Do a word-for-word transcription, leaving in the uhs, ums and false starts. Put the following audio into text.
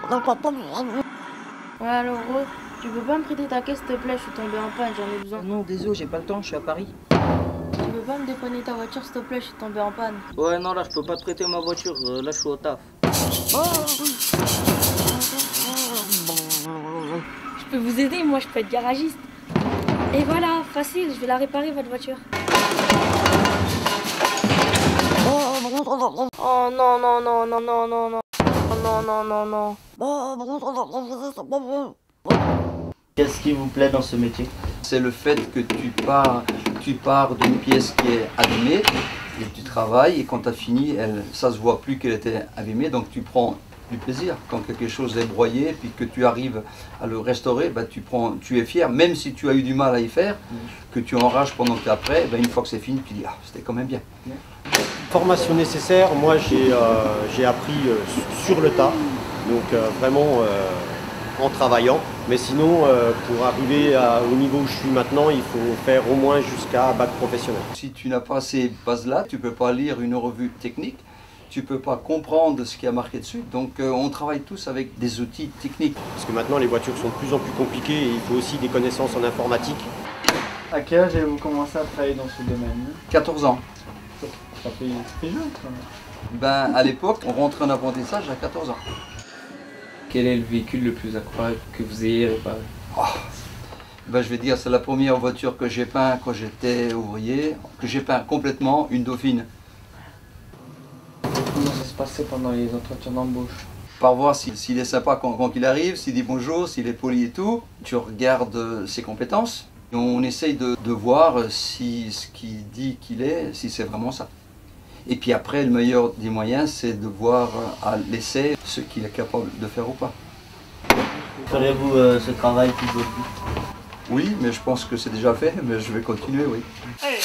Ouais, alors gros, tu peux pas me prêter ta caisse s'il te plaît, je suis tombé en panne, j'en ai besoin. Non, désolé, j'ai pas le temps, je suis à Paris. Tu peux pas me dépanner ta voiture s'il te plaît, je suis tombé en panne. Ouais, non, là, je peux pas te prêter ma voiture, euh, là, je suis au taf. Je peux vous aider, moi je peux être garagiste. Et voilà, facile, je vais la réparer votre voiture. Oh non, non, non, non, non, non, non. Non, non, non, non. Qu'est-ce qui vous plaît dans ce métier? C'est le fait que tu pars, tu pars d'une pièce qui est abîmée et tu travailles et quand tu as fini, elle, ça se voit plus qu'elle était abîmée, donc tu prends du plaisir. Quand quelque chose est broyé puis que tu arrives à le restaurer, bah, tu, prends, tu es fier, même si tu as eu du mal à y faire, que tu enrages pendant que tu es après, bah, une fois que c'est fini, tu dis ah, c'était quand même bien. Formation nécessaire, moi j'ai euh, j'ai appris euh, sur le tas, donc euh, vraiment euh, en travaillant. Mais sinon, euh, pour arriver à, au niveau où je suis maintenant, il faut faire au moins jusqu'à bac professionnel. Si tu n'as pas ces bases-là, tu ne peux pas lire une revue technique, tu ne peux pas comprendre ce qui a marqué dessus. Donc euh, on travaille tous avec des outils techniques. Parce que maintenant les voitures sont de plus en plus compliquées et il faut aussi des connaissances en informatique. À quel âge avez-vous commencé à travailler dans ce domaine? quatorze ans. Ça fait, ça fait jeune quand même. Ben, à l'époque, on rentrait en apprentissage à quatorze ans. Quel est le véhicule le plus incroyable que vous ayez réparé? Oh. Ben, je vais dire, c'est la première voiture que j'ai peint quand j'étais ouvrier, que j'ai peint complètement, une Dauphine. Comment ça se passait pendant les entretiens d'embauche? Par voir s'il si, est sympa quand, quand il arrive, s'il dit bonjour, s'il est poli et tout. Tu regardes ses compétences. Et on essaye de, de voir si ce qu'il dit qu'il est, si c'est vraiment ça. Et puis après, le meilleur des moyens, c'est de voir à l'essai ce qu'il est capable de faire ou pas. Ferez-vous euh, ce travail toute votre vie? Oui, mais je pense que c'est déjà fait, mais je vais continuer, oui. Allez.